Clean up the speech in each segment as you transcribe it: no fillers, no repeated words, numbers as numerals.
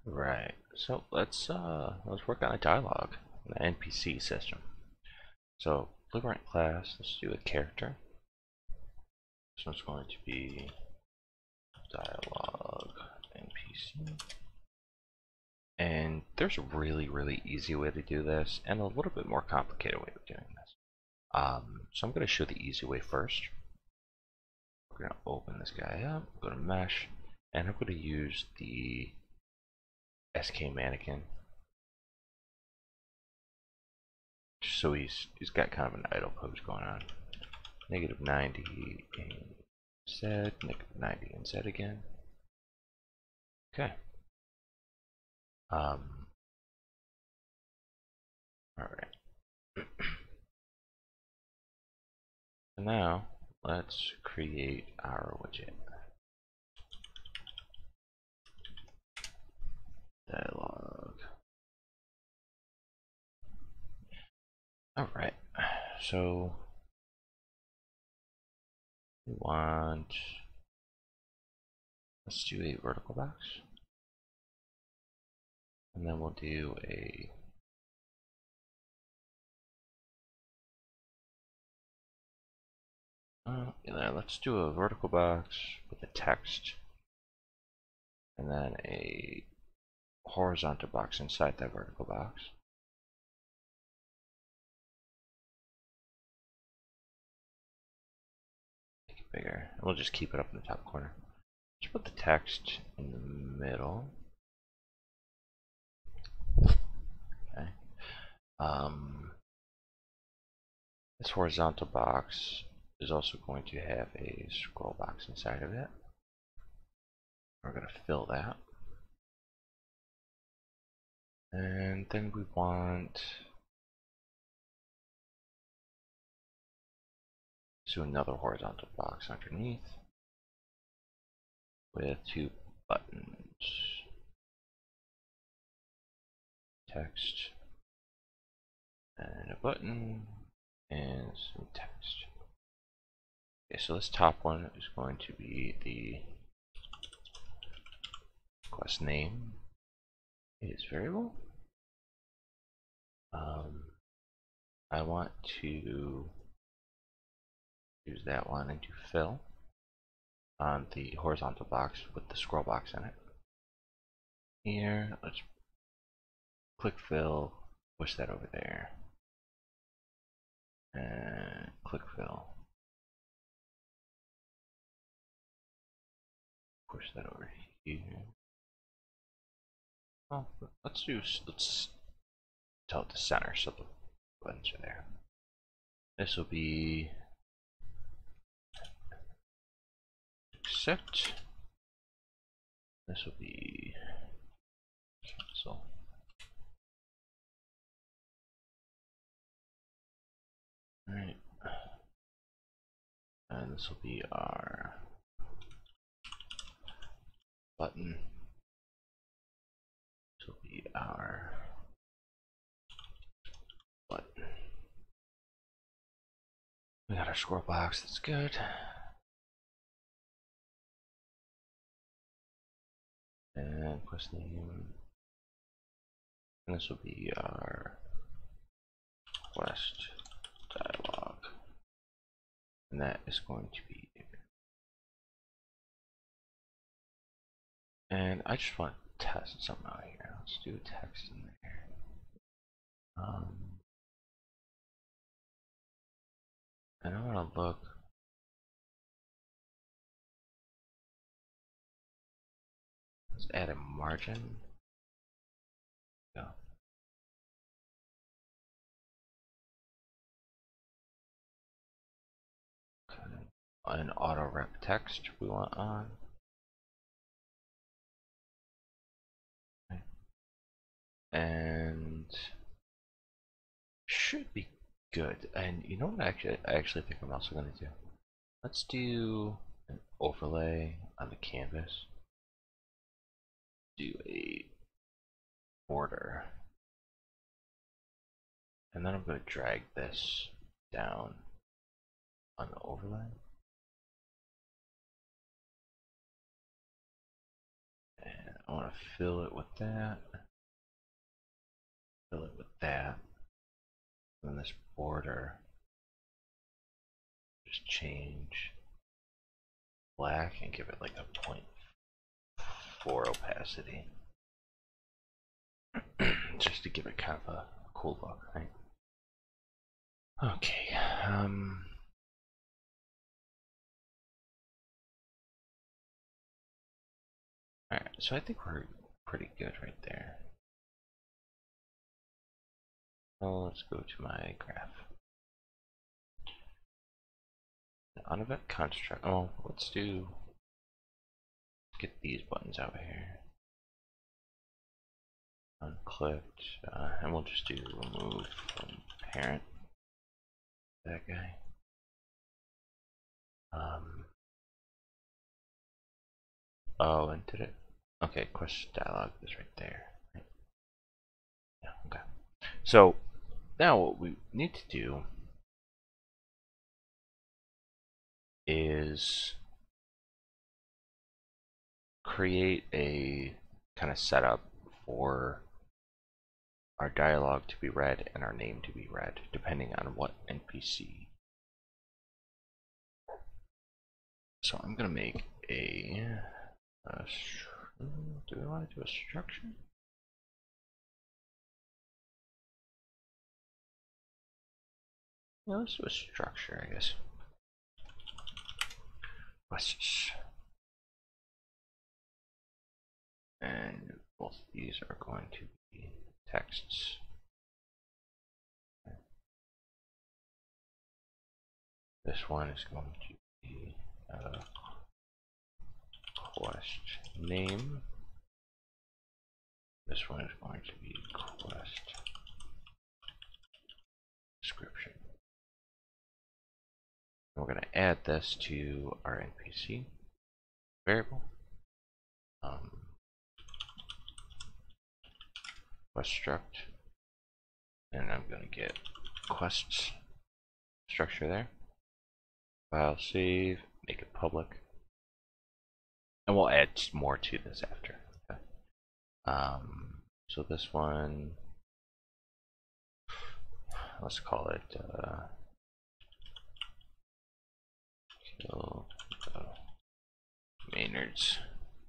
Right. So let's work on a dialogue, an NPC system. So Blueprint class, let's do a character. This one's going to be dialogue NPC. And there's a really easy way to do this and a little bit more complicated way of doing this. So I'm going to show the easy way first. We're going to open this guy up, go to mesh, and I'm going to use the SK mannequin. So he's got kind of an idle pose going on. Negative 90 in Z, negative 90 in Z again. Okay. All right. So now let's create our widget. Dialog. All right. So we want, let's do a vertical box, and then we'll do a let's do a vertical box with a text, and then a horizontal box inside that vertical box. Make it bigger. We'll just keep it up in the top corner. Let's put the text in the middle. Okay. This horizontal box is also going to have a scroll box inside of it. We're going to fill that. And then we want to another horizontal box underneath with two buttons. Text and a button and some text. Okay, so this top one is going to be the request name. Is variable. I want to use that one and do fill on the horizontal box with the scroll box in it. Here, let's click fill, push that over there, and click fill, push that over here. Oh, let's tell it to center so the buttons are there. This will be accept. This will be cancel. Alright. And this will be our button. This will be our button. We got our scroll box, that's good. And quest name. And this will be our quest dialog. And that is going to be there. And I just want to test something out here. Let's do text in there. And I want to look. Let's add a margin. Go. Okay. An auto rep text we want on. Okay. And should be good. And you know what I actually think I'm also going to do? Let's do an overlay on the canvas. Do a border. And then I'm going to drag this down on the overlay. And I want to fill it with that. Fill it with that. And this border, just change black and give it like a 0.4 opacity. Just to give it kind of a cool look, right? Okay. Alright, so I think we're pretty good right there. Oh, let's go to my graph. On event construct. Oh, let's get these buttons out here. Unclicked, and we'll just do remove from parent. That guy. Oh, and did it? Okay, question dialog is right there. Right? Yeah, okay. So now what we need to do is create a kind of setup for our dialog to be read and our name to be read, depending on what NPC. So I'm gonna make do we want to do a structure? Yeah, let's do a structure, I guess. Quests. And both of these are going to be texts. This one is going to be quest name. This one is going to be quest description. And we're going to add this to our NPC variable. Quest struct, and I'm going to get quests structure there. File save, make it public, and we'll add more to this after. Okay. So this one, let's call it kill Maynard's.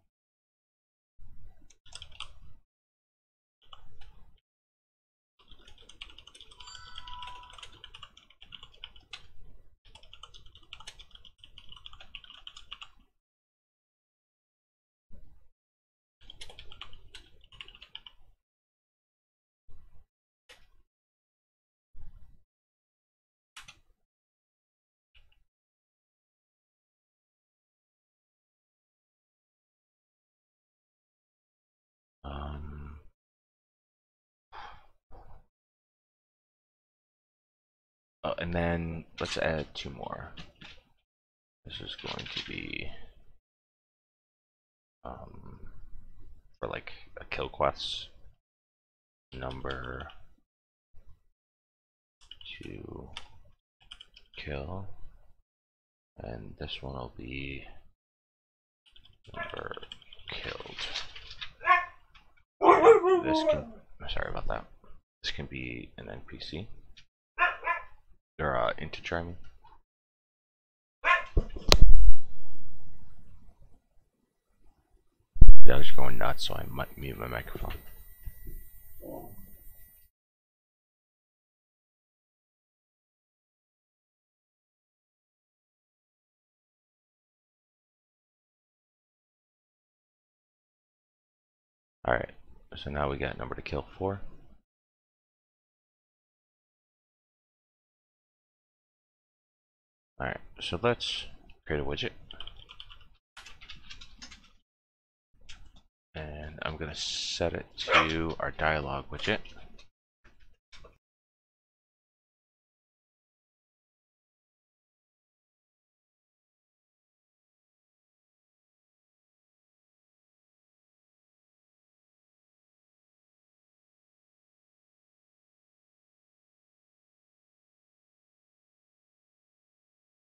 Oh, and then let's add two more. This is going to be for like a kill quest number to kill, and this one will be number killed. This can, sorry about that. This can be an NPC or integer, I mean. Yeah, I was going nuts, so I might mute my microphone. Alright, so now we got number to kill 4. Alright, so let's create a widget. And I'm going to set it to our dialog widget.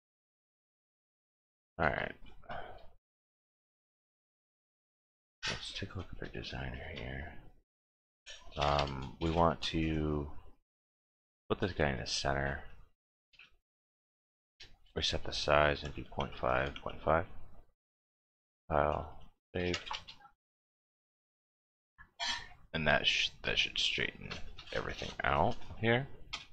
Alright. Let's let's take a look at our designer here. We want to put this guy in the center. Reset the size and do 0.5, 0.5. File, save. And that should straighten everything out here.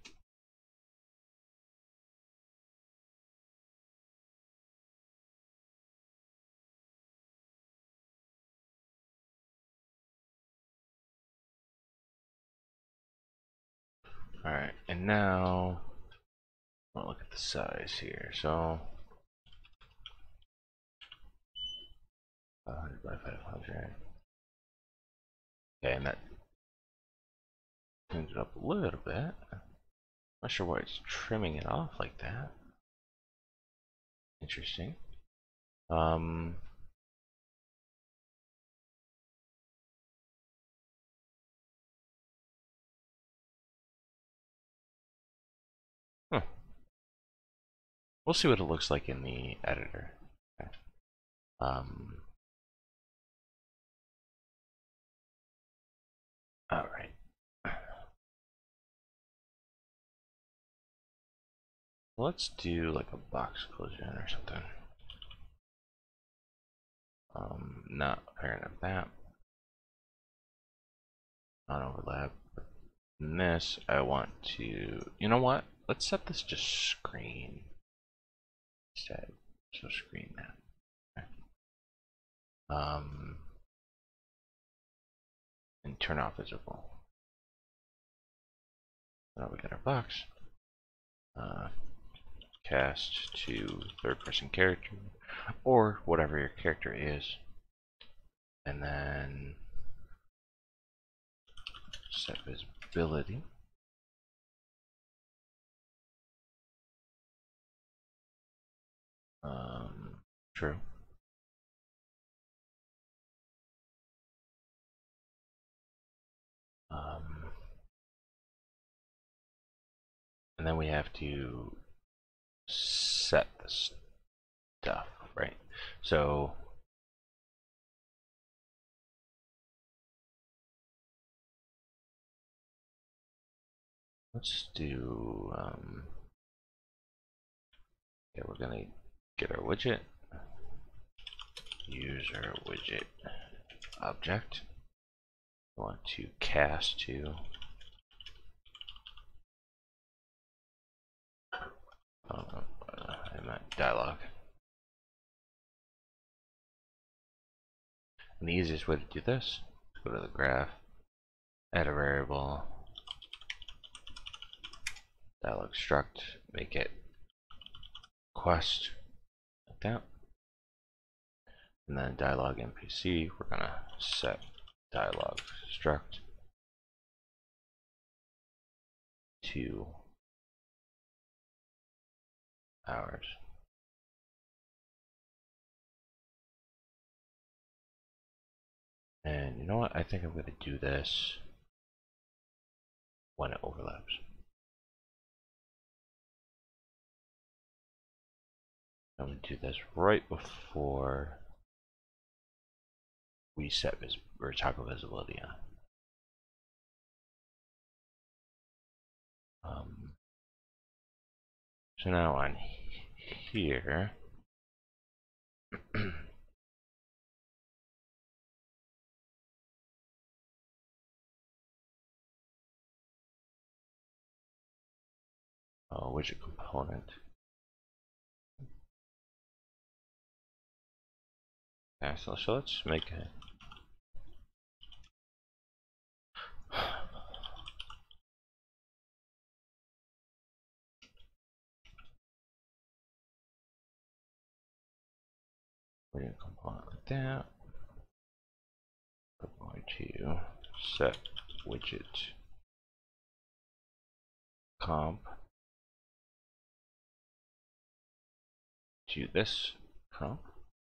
Alright, and now I'll look at the size here. So 500 by 500. Okay, and that cleans it up a little bit. Not sure why it's trimming it off like that. Interesting. Huh. We'll see what it looks like in the editor. Okay. All right. Let's do like a box collision or something. Not apparent of that. Not overlap. In this, I want to. You know what? Let's set this to screen instead. So screen that. Okay. And turn off visible. Now we got our box. Cast to third-person character, or whatever your character is, and then set visibility. True. And then we have to set the stuff, right? So let's do, yeah, we're gonna get our widget, user widget object. We want to cast to I meant dialog. And the easiest way to do this is go to the graph, add a variable, dialog struct, make it quest, like that. And then dialog NPC, we're gonna set dialog struct to hours. And you know what? I think I'm going to do this when it overlaps. I'm going to do this right before we set or toggle visibility on. So now on here, widget component. Yeah, so let's make it. Widget component like that. We're going to set widget comp to this comp,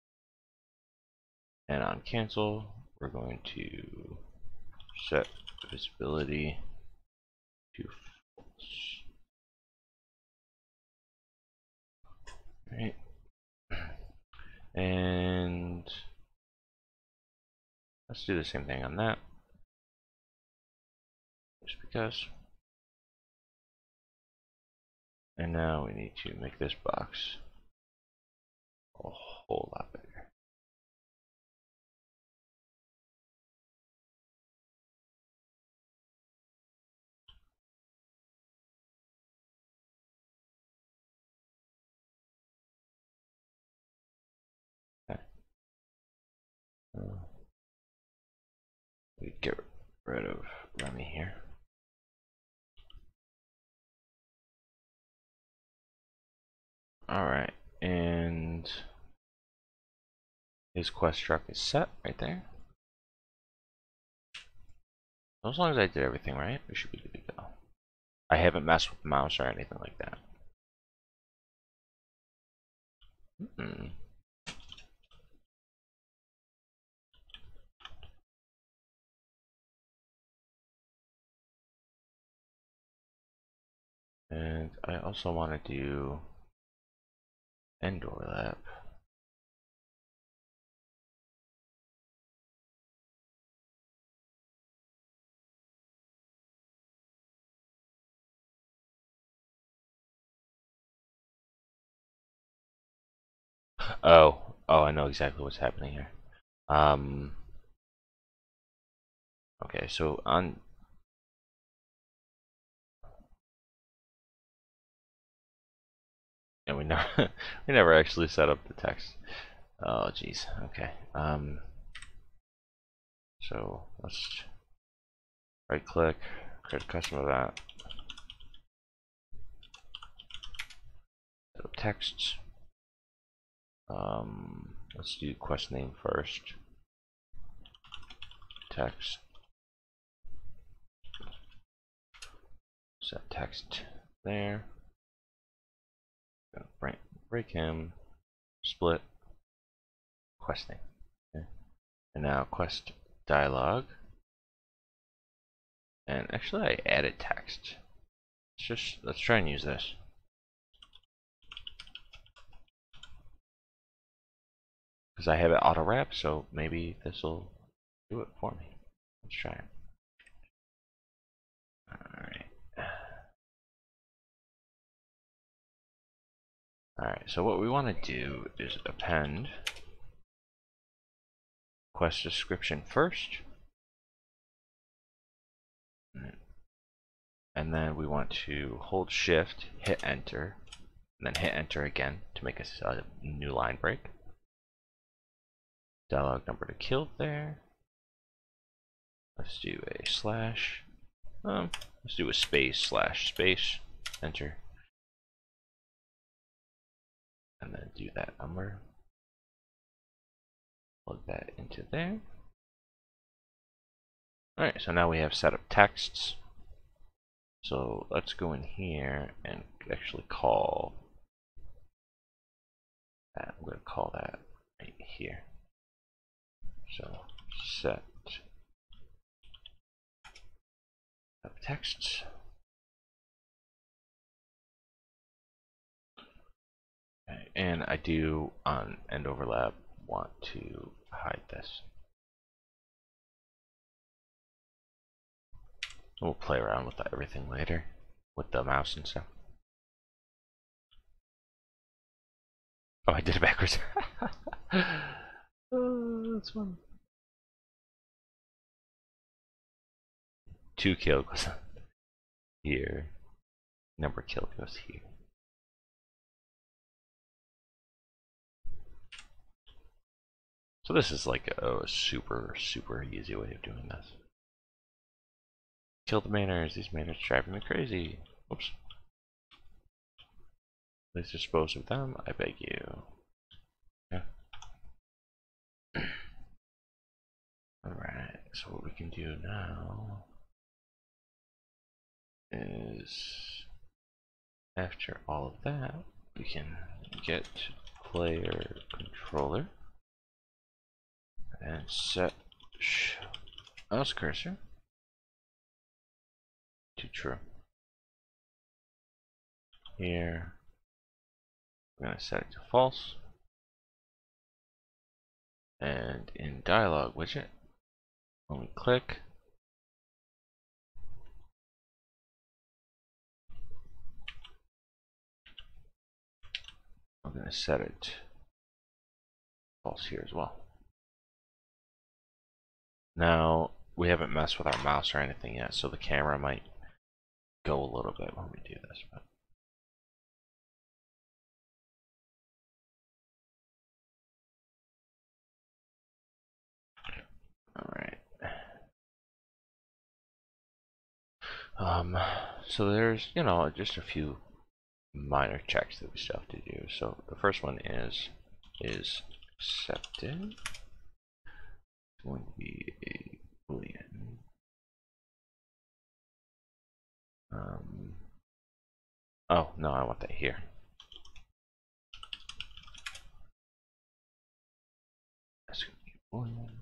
and on cancel we're going to set visibility to false. Right, and Let's do the same thing on that. Just because. And now we need to make this box a whole lot bigger. Okay. We get rid of Remy here. Alright, and his quest truck is set right there. As long as I did everything right, we should be good to go. I haven't messed with the mouse or anything like that. And I also want to do end overlap. Oh, I know exactly what's happening here. Okay, so on. And we never we never actually set up the text. Oh geez. Okay. So let's right click, create a custom event, set up texts. Let's do quest name first. Text. Set text there. Gonna break him. Split. Quest name. Okay. And now quest dialog. And actually, I added text. Let's try and use this. Because I have it auto wrap, so maybe this will do it for me. Let's try it. Alright, so what we want to do is append quest description first. And then we want to hold shift, hit enter, and then hit enter again to make a new line break. Dialog number to kill there. Let's do a slash. Let's do a space slash space, enter. And then do that number. Plug that into there. Alright, so now we have set up texts. So let's go in here and actually call that. I'm going to call that right here. So set up texts. Okay, and I do on end overlap want to hide this. We'll play around with everything later with the mouse and stuff. Oh, I did it backwards. Oh, that's fun. 2 kill goes here. Number kill goes here. So this is like a super easy way of doing this. Kill the manners. These manners driving me crazy. Oops. Please dispose of them, I beg you. Yeah. Alright, so what we can do now is, after all of that, we can get player controller and set mouse cursor to true. Here, we're going to set it to false. And in dialog widget, When we click, I'm going to set it false here as well. Now, we haven't messed with our mouse or anything yet, so the camera might go a little bit when we do this. But alright. So there's, just a few minor checks that we still have to do. So the first one is accepted. It's going to be a boolean. Oh no, I want that here. That's going to be a boolean.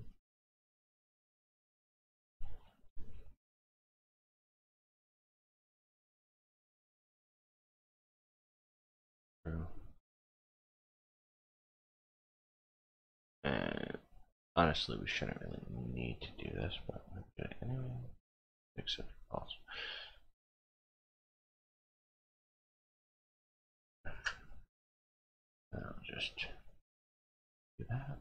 And honestly, we shouldn't really need to do this, but I'm going to do it anyway. Accept false. And I'll just do that.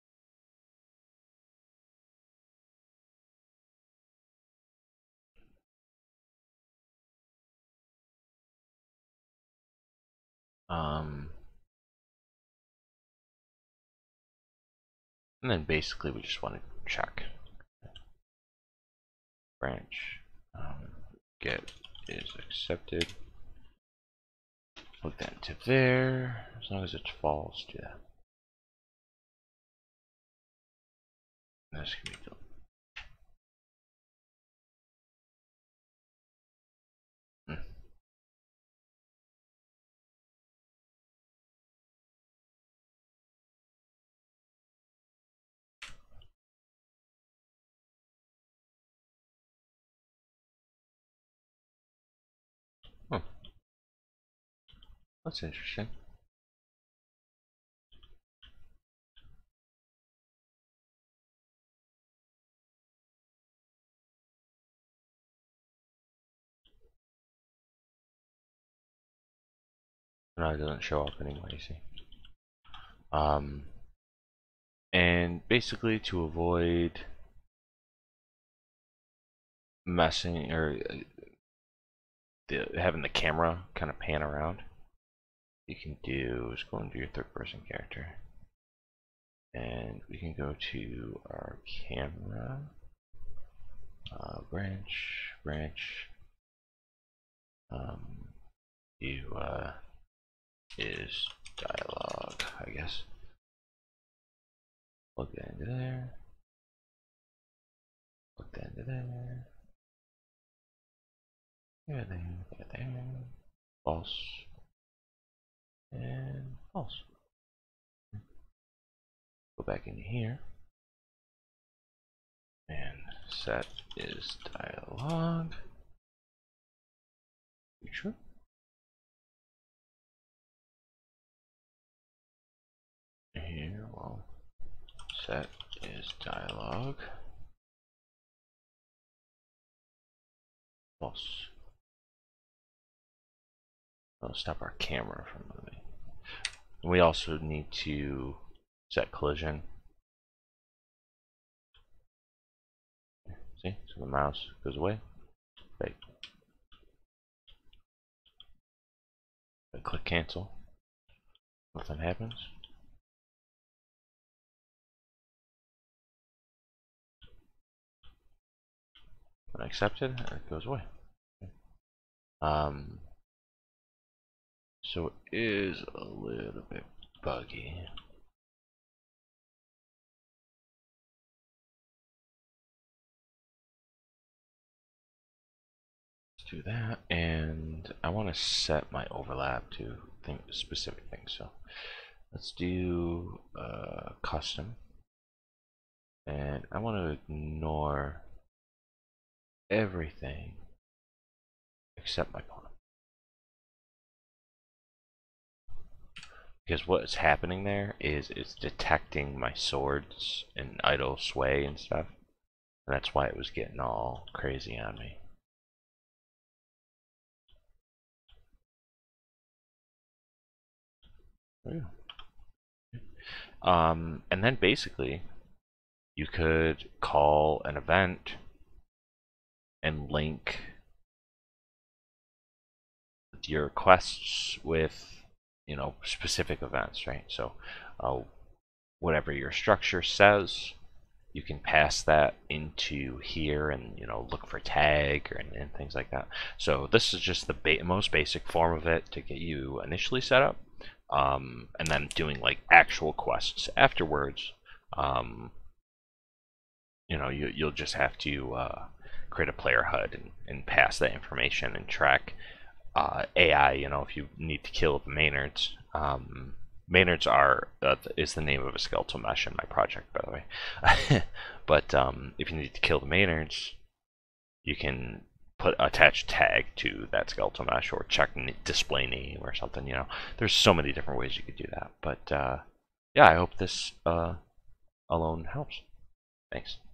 And then basically we just want to check branch get is accepted. Plug that into there. As long as it's false, do that. That's gonna be cool. Huh. That's interesting. No, it doesn't show up anymore, you see. And basically to avoid messing or having the camera kind of pan around, you can do is go into your third person character and we can go to our camera branch is dialog, I guess. Plug that into there. Plug that into there. There. False. And false. Go back into here. And set is dialog. You sure? Here, well, set is dialog. False. That'll stop our camera from moving. We also need to set collision. See, so the mouse goes away. Right. I click cancel. Nothing happens. When I accept it, it goes away. So it is a little bit buggy. Let's do that, and I want to set my overlap to specific things. So let's do custom, and I want to ignore everything except my pawn. Because what's happening there is it's detecting my swords and idle sway and stuff. And that's why it was getting all crazy on me. And then basically, you could call an event and link your requests with, specific events, right? So, whatever your structure says, you can pass that into here and look for tag and things like that. So this is just the most basic form of it to get you initially set up, and then doing like actual quests afterwards. You'll just have to create a player HUD and pass that information and track AI. If you need to kill the Maynards. Maynards is the name of a skeletal mesh in my project, by the way. But if you need to kill the Maynards, you can attach tag to that skeletal mesh or check display name or something. There's so many different ways you could do that. But yeah, I hope this alone helps. Thanks.